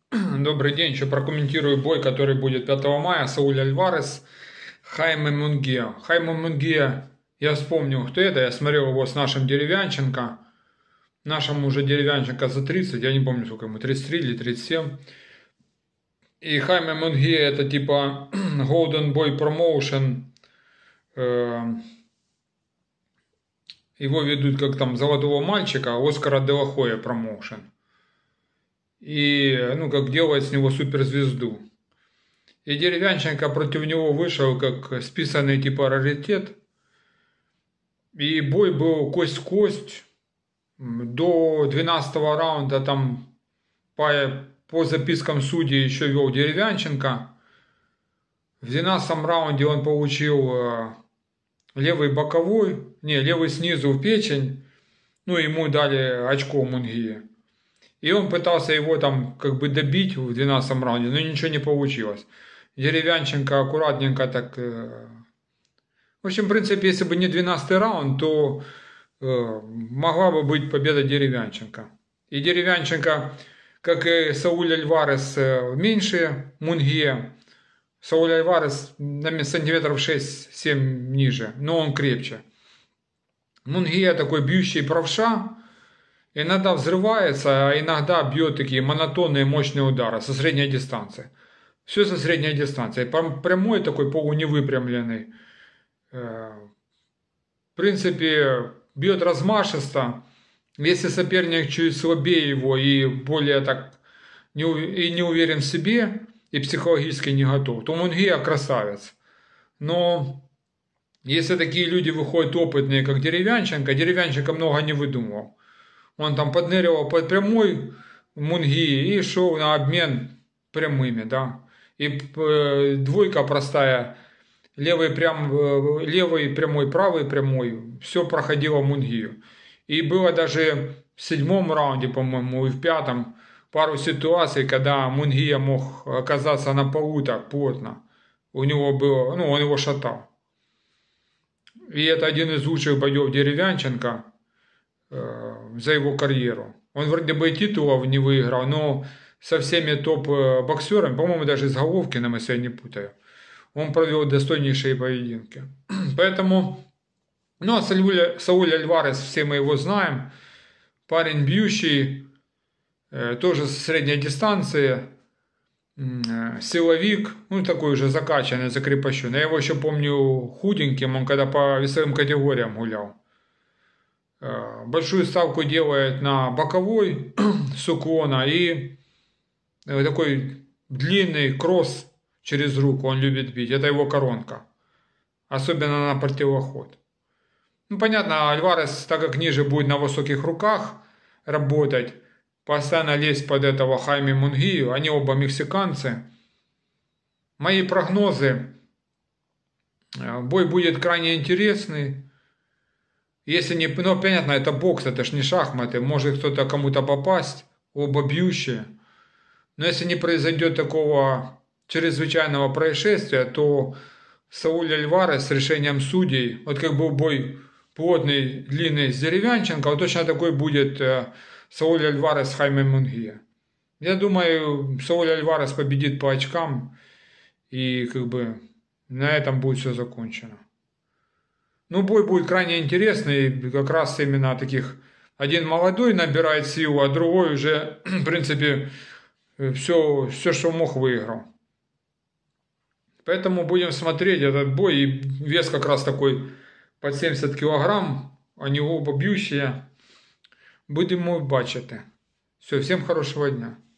Добрый день, еще прокомментирую бой, который будет 5 мая. Сауль Альварес, Хайме Мунгиа. Хайме Мунгиа, я вспомнил, кто это, я смотрел его с нашим Деревянченко. Нашему уже Деревянченко за 30, я не помню, сколько ему, 33 или 37. И Хайме Мунгиа это типа Golden Boy Promotion. Его ведут как там золотого мальчика, Оскара де ла Хойя Промоушен. И, как делает с него суперзвезду. И Деревянченко против него вышел как списанный типа раритет. И бой был кость в кость. До 12-го раунда там по запискам судей еще вел Деревянченко. В 12-м раунде он получил левый левый снизу в печень. Ему дали очко Мунгии. И он пытался его там как бы добить в 12-м раунде, но ничего не получилось. Деревянченко аккуратненько так... В общем, в принципе, если бы не 12-й раунд, то могла бы быть победа Деревянченко. И Деревянченко, как и Сауль Альварес, меньше Мунгия. Сауль Альварес на сантиметров 6-7 ниже, но он крепче. Мунгия такой бьющий правша. Иногда взрывается, а иногда бьет такие монотонные мощные удары со средней дистанции. Все со средней дистанции. Прямой такой полуневыпрямленный. В принципе, бьет размашисто. Если соперник чуть слабее его и более так не уверен в себе и психологически не готов, то Мунгия красавец. Но если такие люди выходят опытные, как Деревянченко много не выдумывал. Он там подныривал под прямой Мунгии и шел на обмен прямыми, да. И двойка простая, левый прямой, правый прямой, все проходило Мунгию. И было даже в 7-м раунде, по-моему, и в 5-м пару ситуаций, когда Мунгия мог оказаться на полу так плотно. У него было, он его шатал. И это один из лучших боев Деревянченко за его карьеру. Он вроде бы и титулов не выиграл, но со всеми топ-боксерами, по-моему, даже с Головкиным, если я не путаю, он провел достойнейшие поединки. Поэтому, Сауль Альварес, все мы его знаем, парень бьющий, тоже с средней дистанции, силовик, такой уже закачанный, закрепощенный. Я его еще помню худеньким, он когда по весовым категориям гулял. Большую ставку делает на боковой с уклона и такой длинный кросс через руку он любит бить. Это его коронка. Особенно на противоход. Понятно, Альварес, так как ниже будет на высоких руках работать, постоянно лезть под этого Хайме Мунгию. Они оба мексиканцы. Мои прогнозы. Бой будет крайне интересный. Если не, понятно, это бокс, это ж не шахматы, может кто-то кому-то попасть, оба бьющие. Но если не произойдет такого чрезвычайного происшествия, то Сауль Альварес с решением судей, вот как был бой плотный, длинный с Деревянченко, вот точно такой будет Сауль Альварес с Хайме Мунгия. Я думаю, Сауль Альварес победит по очкам, и на этом будет все закончено. Бой будет крайне интересный, как раз именно таких. Один молодой набирает силу, а другой уже, в принципе, все, что мог, выиграл. Поэтому будем смотреть этот бой. И вес как раз такой под 70 килограмм. Они оба бьющие. Будемо бачити. Все, всем хорошего дня.